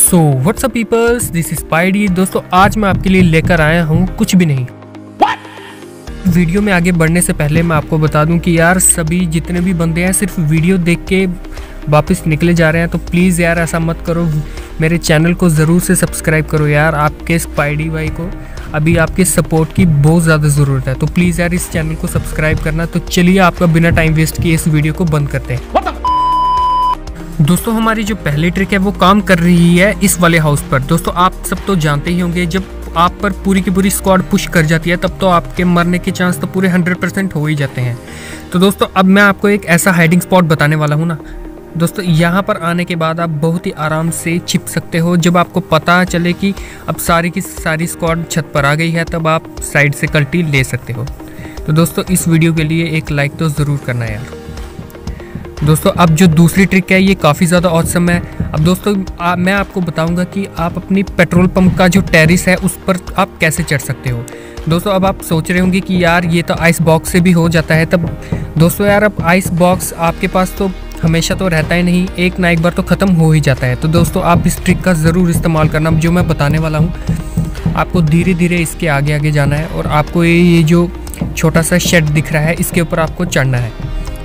So WhatsApp peoples, this is Spidey. दोस्तों आज मैं आपके लिए लेकर आया हूँ कुछ भी नहीं। वीडियो में आगे बढ़ने से पहले मैं आपको बता दूं कि यार सभी जितने भी बंदे हैं सिर्फ वीडियो देख के वापस निकले जा रहे हैं, तो प्लीज़ यार ऐसा मत करो। मेरे चैनल को ज़रूर से सब्सक्राइब करो यार। आपके स्पाइडी भाई को अभी आपके सपोर्ट की बहुत ज़्यादा ज़रूरत है, तो प्लीज़ यार इस चैनल को सब्सक्राइब करना। तो चलिए आपका बिना टाइम वेस्ट किए इस वीडियो को बंद करते हैं। दोस्तों हमारी जो पहली ट्रिक है वो काम कर रही है इस वाले हाउस पर। दोस्तों आप सब तो जानते ही होंगे, जब आप पर पूरी की पूरी स्क्वाड पुश कर जाती है तब तो आपके मरने के चांस तो पूरे 100% हो ही जाते हैं। तो दोस्तों अब मैं आपको एक ऐसा हाइडिंग स्पॉट बताने वाला हूँ ना दोस्तों, यहाँ पर आने के बाद आप बहुत ही आराम से छिप सकते हो। जब आपको पता चले कि अब सारी की सारी स्क्वाड छत पर आ गई है, तब आप साइड से कल्टी ले सकते हो। तो दोस्तों इस वीडियो के लिए एक लाइक तो ज़रूर करना यार। दोस्तों अब जो दूसरी ट्रिक है ये काफ़ी ज़्यादा औसम है। अब दोस्तों मैं आपको बताऊंगा कि आप अपनी पेट्रोल पंप का जो टेरिस है उस पर आप कैसे चढ़ सकते हो। दोस्तों अब आप सोच रहे होंगे कि यार ये तो आइस बॉक्स से भी हो जाता है। तब दोस्तों यार अब आइस बॉक्स आपके पास तो हमेशा तो रहता ही नहीं, एक ना एक बार तो ख़त्म हो ही जाता है। तो दोस्तों आप इस ट्रिक का ज़रूर इस्तेमाल करना। जो मैं बताने वाला हूँ आपको धीरे धीरे इसके आगे आगे जाना है और आपको ये जो छोटा सा शेड दिख रहा है इसके ऊपर आपको चढ़ना है।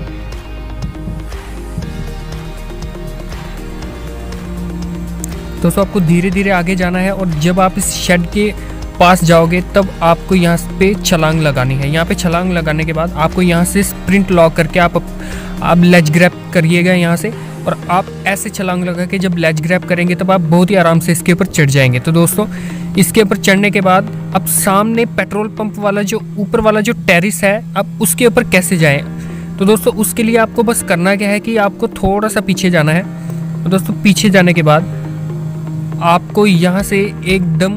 दोस्तों आपको धीरे धीरे आगे जाना है और जब आप इस शेड के पास जाओगे तब आपको यहाँ पे छलांग लगानी है। यहाँ पे छलांग लगाने के बाद आपको यहाँ से स्प्रिंट लॉक करके आप लेज ग्रैब करिएगा यहाँ से, और आप ऐसे छलांग लगा के जब लेज ग्रैब करेंगे तब आप बहुत ही आराम से इसके ऊपर चढ़ जाएंगे। तो दोस्तों इसके ऊपर चढ़ने के बाद अब सामने पेट्रोल पंप वाला जो ऊपर वाला जो टेरिस है अब उसके ऊपर कैसे जाएँ। तो दोस्तों उसके लिए आपको बस करना क्या है कि आपको थोड़ा सा पीछे जाना है। तो दोस्तों पीछे जाने के बाद आपको यहाँ से एकदम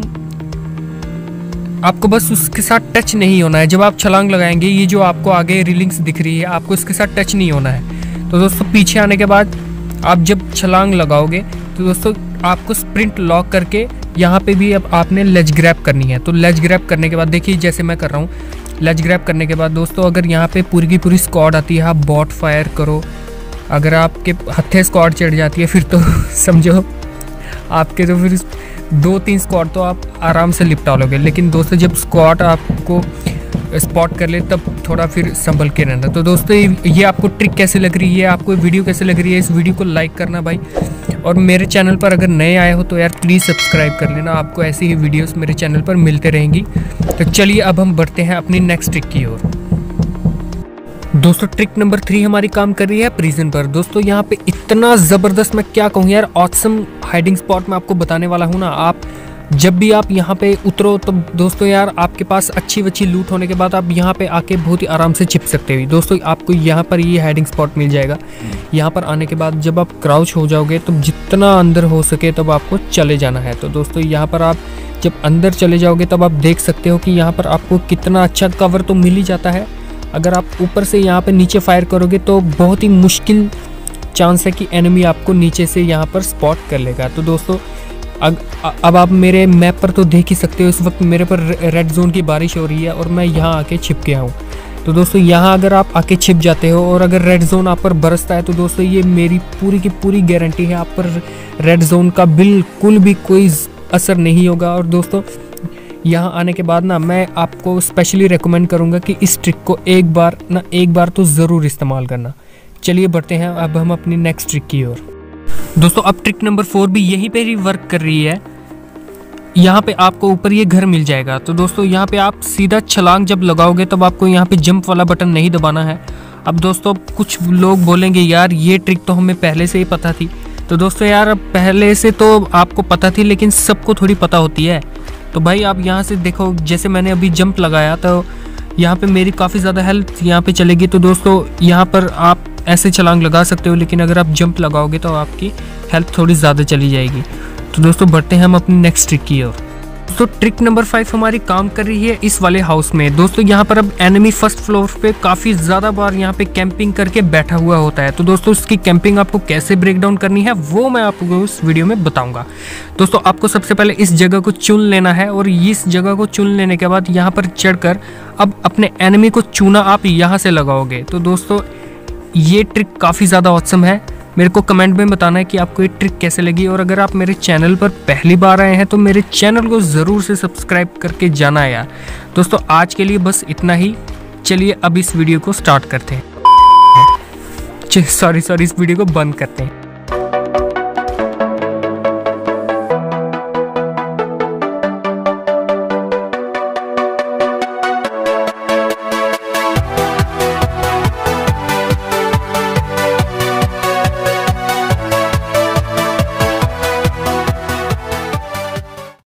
आपको बस उसके साथ टच नहीं होना है। जब आप छलांग लगाएंगे ये जो आपको आगे रीलिंग्स दिख रही है आपको इसके साथ टच नहीं होना है। तो दोस्तों पीछे आने के बाद आप जब छलांग लगाओगे तो दोस्तों आपको स्प्रिंट लॉक करके यहाँ पे भी अब आपने लेज ग्रैब करनी है। तो लेज ग्रैब करने के बाद देखिए जैसे मैं कर रहा हूँ, लेज ग्रैब करने के बाद दोस्तों अगर यहाँ पे पूरी की पूरी स्क्वाड आती है आप बॉट फायर करो। अगर आपके हत्थे स्क्वाड चढ़ जाती है फिर तो समझो आपके तो फिर 2-3 स्क्वाड तो आप आराम से लिपटा लोगे। लेकिन दोस्तों जब स्क्वाड आपको स्पॉट कर ले तब थोड़ा फिर संभल के रहना। तो दोस्तों ये आपको ट्रिक कैसे लग रही है, आपको वीडियो कैसे लग रही है, इस वीडियो को लाइक करना भाई। और मेरे चैनल पर अगर नए आए हो तो यार प्लीज़ सब्सक्राइब कर लेना, आपको ऐसी ही वीडियोस मेरे चैनल पर मिलते रहेंगी। तो चलिए अब हम बढ़ते हैं अपनी नेक्स्ट ट्रिक की ओर। दोस्तों ट्रिक नंबर 3 हमारी काम कर रही है प्रिजन पर। दोस्तों यहाँ पे इतना ज़बरदस्त मैं क्या कहूँ यार, ऑसम हाइडिंग स्पॉट मैं आपको बताने वाला हूँ ना। आप जब भी आप यहाँ पे उतरो तो दोस्तों यार आपके पास अच्छी वच्छी लूट होने के बाद आप यहाँ पे आके बहुत ही आराम से छिप सकते हो। दोस्तों आपको यहाँ पर ये हाइडिंग स्पॉट मिल जाएगा। यहाँ पर आने के बाद जब आप क्राउच हो जाओगे तो जितना अंदर हो सके तब आपको चले जाना है। तो दोस्तों यहाँ पर आप जब अंदर चले जाओगे तब आप देख सकते हो कि यहाँ पर आपको कितना अच्छा कवर तो मिल ही जाता है। अगर आप ऊपर से यहाँ पे नीचे फायर करोगे तो बहुत ही मुश्किल चांस है कि एनिमी आपको नीचे से यहाँ पर स्पॉट कर लेगा। तो दोस्तों अब आप मेरे मैप पर तो देख ही सकते हो इस वक्त मेरे पर रेड जोन की बारिश हो रही है और मैं यहाँ आके छिप गया हूँ। तो दोस्तों यहाँ अगर आप आके छिप जाते हो और अगर रेड जोन आप पर बरसता है तो दोस्तों ये मेरी पूरी की पूरी गारंटी है आप पर रेड जोन का बिल्कुल भी कोई असर नहीं होगा। और दोस्तों यहाँ आने के बाद ना मैं आपको स्पेशली रेकमेंड करूँगा कि इस ट्रिक को एक बार तो ज़रूर इस्तेमाल करना। चलिए बढ़ते हैं अब हम अपनी नेक्स्ट ट्रिक की ओर। दोस्तों अब ट्रिक नंबर 4 भी यहीं पे ही वर्क कर रही है। यहाँ पे आपको ऊपर ये घर मिल जाएगा। तो दोस्तों यहाँ पे आप सीधा छलांग जब लगाओगे तब आपको यहाँ पे जंप वाला बटन नहीं दबाना है। अब दोस्तों कुछ लोग बोलेंगे यार ये ट्रिक तो हमें पहले से ही पता थी। तो दोस्तों यार पहले से तो आपको पता थी लेकिन सबको थोड़ी पता होती है। तो भाई आप यहाँ से देखो जैसे मैंने अभी जंप लगाया तो यहाँ पे मेरी काफ़ी ज़्यादा हेल्प यहाँ पे चलेगी। तो दोस्तों यहाँ पर आप ऐसे छलांग लगा सकते हो, लेकिन अगर आप जंप लगाओगे तो आपकी हेल्प थोड़ी ज़्यादा चली जाएगी। तो दोस्तों बढ़ते हैं हम अपनी नेक्स्ट ट्रिक की ओर। तो ट्रिक नंबर 5 हमारी काम कर रही है इस वाले हाउस में। दोस्तों यहाँ पर अब एनिमी फर्स्ट फ्लोर पे काफ़ी ज़्यादा बार यहाँ पे कैंपिंग करके बैठा हुआ होता है। तो दोस्तों इसकी कैंपिंग आपको कैसे ब्रेक डाउन करनी है वो मैं आपको इस वीडियो में बताऊंगा। दोस्तों आपको सबसे पहले इस जगह को चुन लेना है और इस जगह को चुन लेने के बाद यहाँ पर चढ़कर अब अपने एनिमी को चूना आप यहाँ से लगाओगे। तो दोस्तों ये ट्रिक काफ़ी ज़्यादा ऑसम है। मेरे को कमेंट में बताना है कि आपको ये ट्रिक कैसे लगी। और अगर आप मेरे चैनल पर पहली बार आए हैं तो मेरे चैनल को ज़रूर से सब्सक्राइब करके जाना है यार। दोस्तों आज के लिए बस इतना ही। चलिए अब इस वीडियो को स्टार्ट करते हैं, सॉरी इस वीडियो को बंद करते हैं।